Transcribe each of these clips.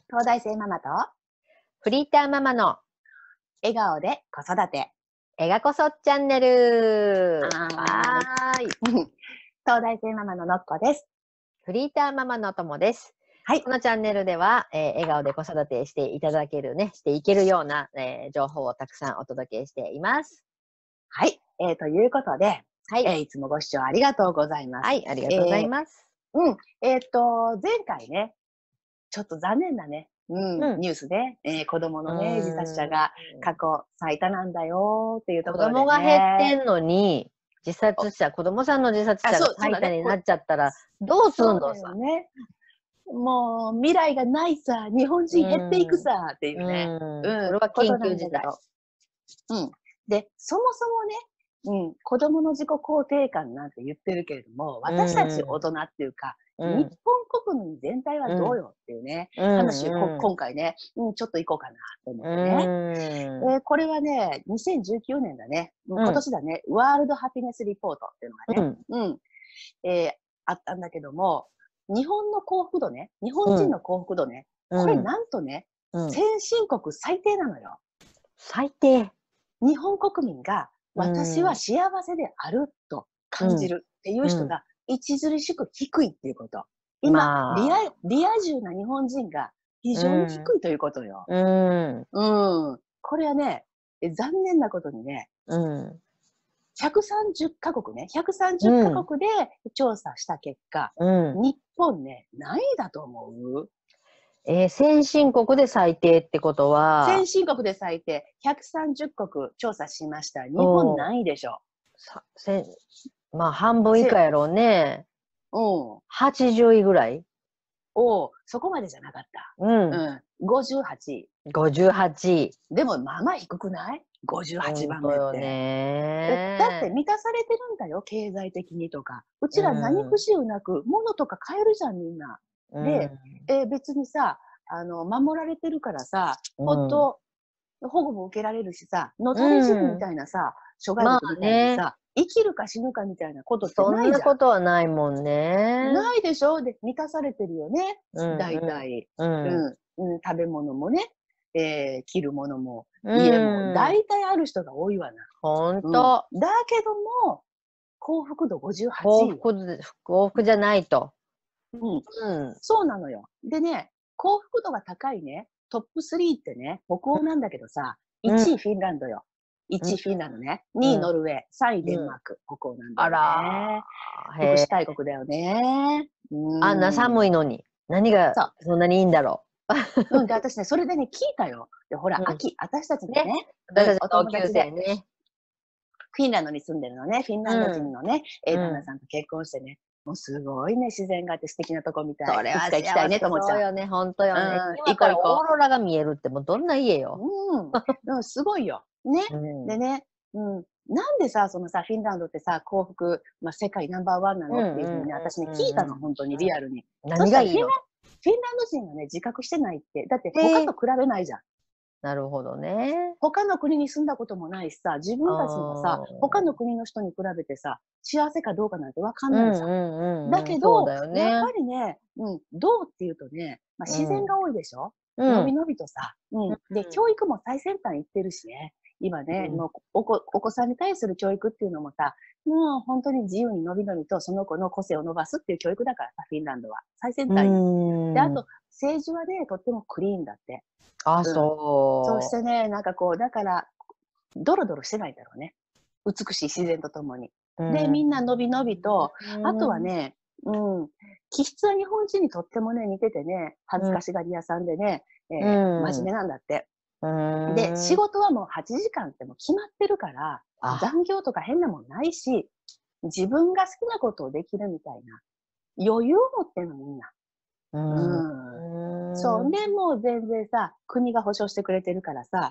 東大生ママとフリーターママの笑顔で子育て。 えがこそチャンネル。 はーい。東大生ママののっこです。 フリーターママのともです。 はいこのチャンネルでは、笑顔で子育てしていただけるね、していけるような、情報をたくさんお届けしています。 はい。ということで、 はい。 いつもご視聴ありがとうございます。 はい、ありがとうございます。 前回ね、ちょっと残念なね、ニュースで、子供のね、自殺者が過去最多なんだよっていうと子ころでね。 供が減ってんのに、自殺者、子供さんの自殺者が最多になっちゃったら、どうすんのさ。 ね。もう未来がないさ、日本人減っていくさっていうね。 これは緊急事態。 で、そもそもね、子供の自己肯定感なんて言ってるけれども、私たち大人っていうか、日本国民全体はどうよっていうね、話を今回ね、ちょっと行こうかなと思ってね。これはね、2019年だね、今年だね、ワールドハピネスリポートっていうのがね、あったんだけども、日本の幸福度ね、日本人の幸福度ね、これなんとね、先進国最低なのよ。 最低。 日本国民が私は幸せであると感じるっていう人が著しく低いっていうこと。今、リア充な日本人が非常に低いということよ。これはね、残念なことにね、130カ国ね、130カ国で調査した結果、日本ね、何位だと思う？ 先進国で最低ってことは、 先進国で最低、130国調査しました。日本何位でしょう？まあ、半分以下やろうね。80位ぐらい？ そこまでじゃなかった。58位。 58位。 でも、まあまあ低くない？ 58 番目って。 ね。 だって満たされてるんだよ、経済的にとか。うちら何不自由なく、物とか買えるじゃん、みんな。で、別にさ、守られてるからさ、ほっと、保護も受けられるしさ、野垂れ死ぬみたいなさ、諸外国みたいにさ、生きるか死ぬかみたいなことってないじゃん。 そんなことはないもんね。 ないでしょ？で、満たされてるよね。大体。食べ物もね、着るものも、家も、大体ある人が多いわな。 ほんと。 だけども、幸福度58位。 幸福じゃないと。 そうなのよ。でね、幸福度が高いね、トップ3ってね、北欧なんだけどさ、1位フィンランドよ。1位フィンランドね。2位ノルウェー。3位デンマーク。北欧なんだよね。福祉大国だよね。 あんな寒いのに。何がそんなにいいんだろう。で、私ね、それでね、聞いたよ。で、ほら、秋、私たちのね、 私たちの同級生ね。 フィンランドに住んでるのね、フィンランド人のね、旦那さんと結婚してね、もうすごいね、自然があって素敵なとこみたい。 それは行きたいねと思っちゃう。 そうよね、ほんとよね。今からオーロラが見えるってもうどんな家よ。 すごいよ。ね。でね、なんでさ、そのさ、フィンランドってさ、幸福、世界ナンバーワンなのっていうふうに私ね、聞いたの、本当にリアルに。 何がいいの？ フィンランド人がね、自覚してないって。だって他と比べないじゃん。 なるほどね。 他の国に住んだこともないしさ、自分たちがさ、他の国の人に比べてさ、幸せかどうかなんてわかんないじゃん。だけど、やっぱりね、どうっていうとね、自然が多いでしょ？のびのびとさ。で、教育も最先端行ってるしね。今ね、もうお子さんに対する教育っていうのもさ、もう本当に自由にのびのびとその子の個性を伸ばすっていう教育だからさ、フィンランドは。最先端で、あと、政治はね、とってもクリーンだって。そしてね、なんかこう、だから、ドロドロしてないだろうね。美しい自然とともに。で、みんなのびのびと、あとはね、気質は日本人にとってもね、似ててね、恥ずかしがり屋さんでね、真面目なんだって。で、仕事はもう8時間ってもう決まってるから、残業とか変なもんないし、自分が好きなことをできるみたいな、余裕を持ってんのみんな。そう。で、もう全然さ、国が保障してくれてるからさ、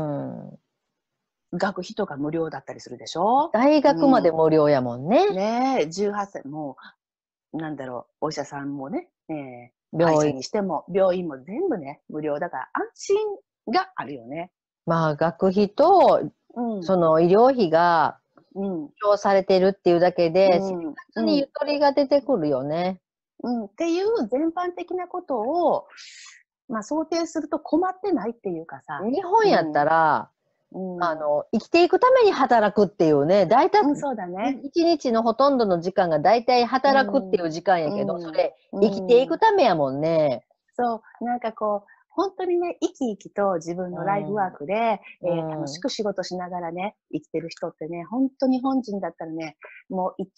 学費とか無料だったりするでしょ？ 大学まで無料やもんね。 ねえ、18歳、もう、なんだろう、お医者さんもね、会社にしても、病院も全部ね、無料だから安心があるよね。 まあ、学費と、その医療費が、保証されてるっていうだけで、生活にゆとりが出てくるよね。 っていう全般的なことを、 まあ想定すると困ってないっていうかさ。 日本やったら、 うん、 生きていくために働くっていうね、大体、 そうだね。 一日のほとんどの時間が大体働くっていう時間やけど、それ、生きていくためやもんね。 そう、なんかこう、本当にね、生き生きと自分のライフワークで、楽しく仕事しながらね、生きてる人ってね、本当日本人だったらね、もう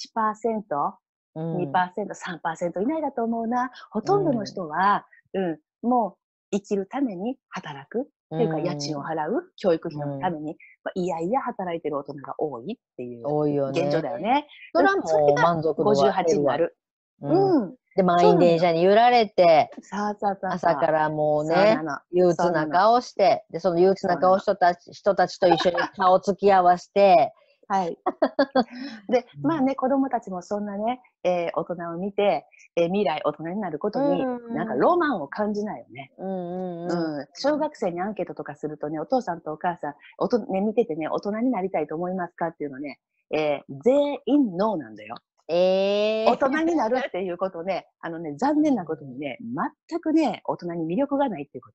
1%、2%、3%以内だと思うな。ほとんどの人は、もう生きるために働くっていうか、家賃を払う、教育費のために、いやいや働いてる大人が多いっていう多いよ現状ね。 だよね。 それはそれもうが満足度は減 58 るわ。 になる。 で、満員そうなのよ。 電車に揺られて、 そうそうそうそう。 朝からもうね、 そうなの。 憂鬱なそうなの。 顔して、で、その憂鬱なそうなの。 顔人たちと一緒に顔つき合わせて、 はい。で、まあね、子供たちもそんなね、大人を見て、未来大人になることに、なんかロマンを感じないよね。小学生にアンケートとかするとね、お父さんとお母さん、見ててね、大人になりたいと思いますかっていうのね、全員ノーなんだよ。大人になるっていうことね、残念なことにね、全くね、大人に魅力がないっていうこと。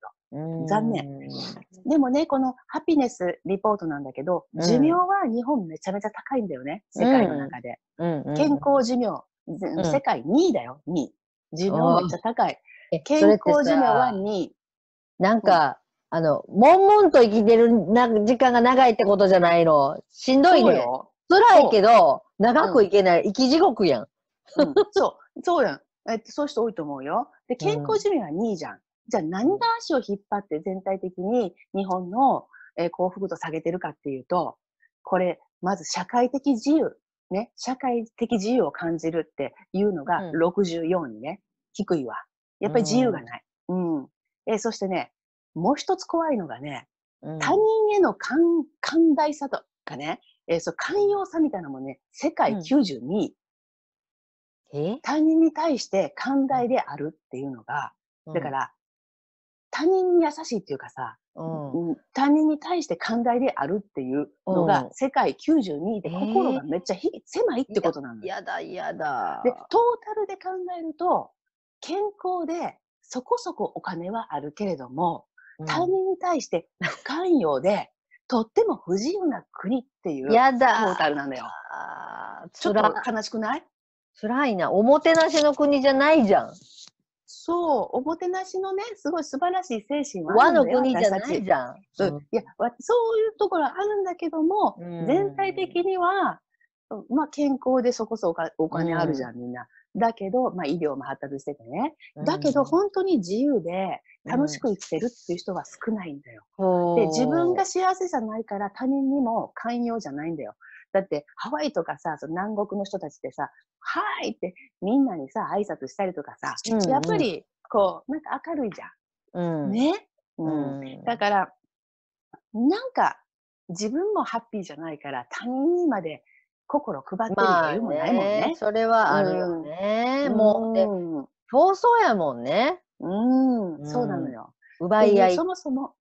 残念。でもね、このハピネスリポートなんだけど、寿命は日本めちゃめちゃ高いんだよね、世界の中で。健康寿命、世界2位だよ、2位。寿命めっちゃ高い。健康寿命は2位。 なんか、悶々と生きてる時間が長いってことじゃないの。しんどいね。辛いけど、長くいけない。生き地獄やん。 そうやん。そういう人多いと思うよ。で、健康寿命は2位じゃん。じゃあ何が足を引っ張って全体的に日本の幸福度下げてるかっていうと、これ、まず社会的自由。ね。社会的自由を感じるっていうのが64位ね。低いわ。やっぱり自由がない。そしてね、もう一つ怖いのがね、他人への寛大さとかね、寛容さみたいなもんね、世界92位。他人に対して寛大であるっていうのが、だから、他人に優しいっていうかさ、他人に対して寛大であるっていうのが世界92位で心がめっちゃ狭いってことなのよ。 やだ、やだ。 で、トータルで考えると、健康でそこそこお金はあるけれども、他人に対して不寛容で、とっても不自由な国っていうトータルなんだよ。ちょっと悲しくない？ 辛いな。おもてなしの国じゃないじゃん。 そう、おもてなしのね、すごい素晴らしい精神はあるんだよ、 和の国じゃないじゃん。 いや、そういうところはあるんだけども、全体的には、まあ健康でそこそこお金あるじゃん、みんな。だけど、まあ医療も発達しててね。だけど本当に自由で楽しく生きてるっていう人は少ないんだよ。で、自分が幸せじゃないから他人にも寛容じゃないんだよ。だってハワイとかさ、その南国の人たちってさ、はいってみんなにさ、挨拶したりとかさ、やっぱりこう、なんか明るいじゃん。ね。だから、なんか自分もハッピーじゃないから他人にまで心配ってる余裕もないもんね。 それはあるよね。もう、で、競争やもんね。 そうなのよ。 奪い合い。 そもそも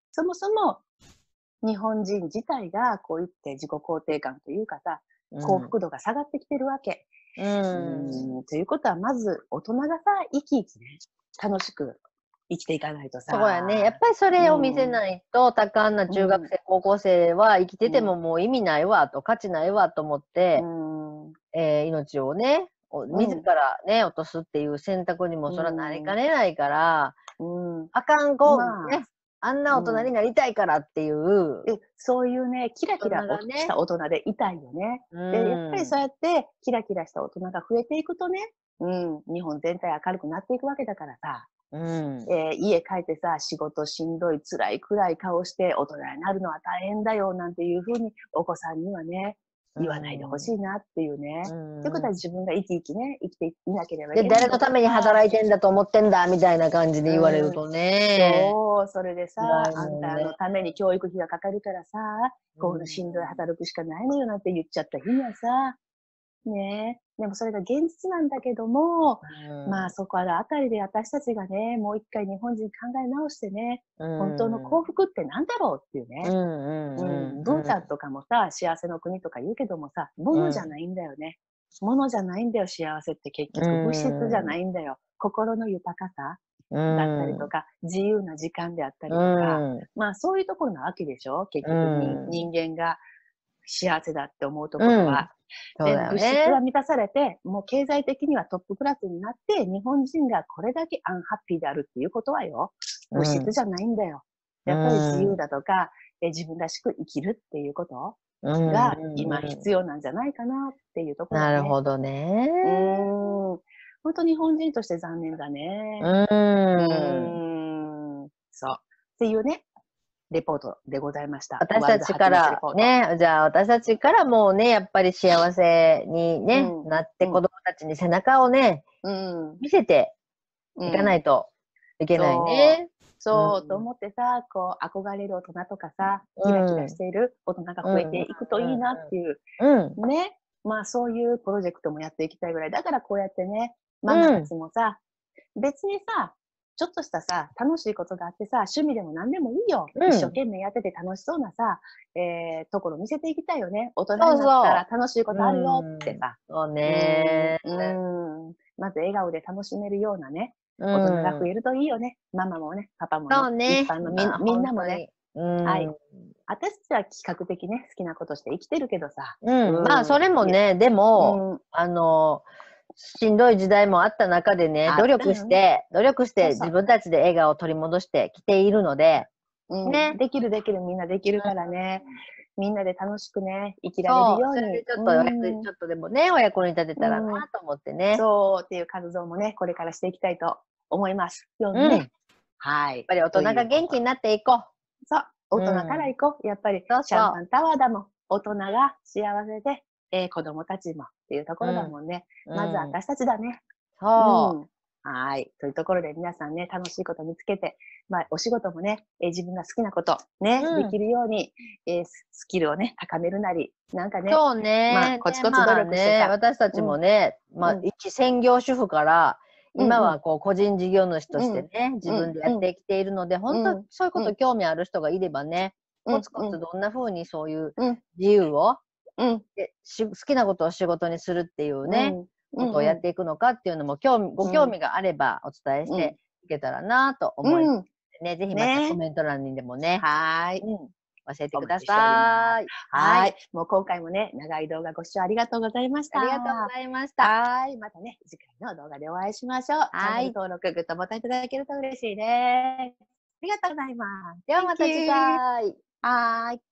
日本人自体がこう言って自己肯定感というかさ、幸福度が下がってきてるわけ。ということは、まず大人がさ、生き生きね、楽しく生きていかないとさ。 そうやね。やっぱりそれを見せないと、多感な中学生、高校生は生きててももう意味ないわと、価値ないわと思って、命をね、自らね、落とすっていう選択にもそれはなりかねないから、あかん子、ね、あんな大人になりたいからっていう。 そういうね、キラキラした大人でいたいよね。で、やっぱりそうやってキラキラした大人が増えていくとね、日本全体明るくなっていくわけだからさ。家帰ってさ、仕事しんどい、辛い、暗い顔して大人になるのは大変だよ、なんていうふうにお子さんにはね、言わないでほしいなっていうね。ということは自分が生き生きね、生きていなければいけない。 で、誰のために働いてんだと思ってんだ、みたいな感じで言われるとね。 そう、それでさ、あんたのために教育費がかかるからさ、こうしんどい働くしかないのよなんて言っちゃった日にはさ、ねえ。でもそれが現実なんだけども、まあそこらあたりで私たちがね、もう一回日本人考え直してね、本当の幸福ってなんだろうっていうね。ブータンとかもさ、幸せの国とか言うけどもさ、物じゃないんだよね。物じゃないんだよ、幸せって結局。物質じゃないんだよ。心の豊かさ。 だったりとか、自由な時間であったりとか、まあそういうところなわけでしょ結局人間が幸せだって思うところは。で、物質が満たされて、もう経済的にはトップクラスになって、日本人がこれだけアンハッピーであるっていうことはよ、物質じゃないんだよ。やっぱり自由だとか、自分らしく生きるっていうことが今必要なんじゃないかなっていうところね。 なるほどね。 本当日本人として残念だね。そう。っていうね、レポートでございました。 私たちからね、じゃあ私たちからもうね、やっぱり幸せにね、なって子供たちに背中をね、見せていかないといけないね。 そう、と思ってさ、こう、憧れる大人とかさ、キラキラしている大人が増えていくといいなっていう、ね。まあそういうプロジェクトもやっていきたいぐらい。だからこうやってね、ママたちもさ、別にさ、ちょっとしたさ、楽しいことがあってさ、趣味でも何でもいいよ。一生懸命やってて楽しそうなさ、ところ見せていきたいよね。大人になったら楽しいことあるよってさ。 そうね。 まず笑顔で楽しめるようなね、大人が増えるといいよね。ママもね、パパもね、一般のみんなもね。はい。私たちは比較的ね、好きなことして生きてるけどさ。 まあそれもね、でも、しんどい時代もあった中でね、努力して自分たちで笑顔を取り戻してきているので、 ね。できる、みんなできるからね。みんなで楽しくね、生きられるように。 それでちょっとでもね、お役に立てたらなと思ってね。 そうっていう活動もね、これからしていきたいと思います。よね。はい。 やっぱり大人が元気になっていこう。 そう。大人から行こう。やっぱり、シャンパンタワーだもん。大人が幸せで、子供たちもっていうところだもんね。まず私たちだね。 そう。 はい。というところで皆さんね、楽しいこと見つけて、まあ、お仕事もね、自分が好きなことね、できるように、スキルをね、高めるなり、なんかね、 そうね。 まあ、コツコツ努力してさ。 私たちもね、まあ、一専業主婦から、今はこう個人事業主としてね、自分でやってきているので、本当そういうこと興味ある人がいればね、コツコツどんな風にそういう自由を、好きなことを仕事にするっていうね、ことをやっていくのかっていうのもご興味があればお伝えしていけたらなと思いますね。ぜひまたコメント欄にでもね、教えてください。 はい。もう今回もね、長い動画ご視聴ありがとうございました。 ありがとうございました。 はい。またね、次回の動画でお会いしましょう。チャンネル登録、グッドボタンいただけると嬉しいです。ありがとうございます。 ではまた次回。 はい。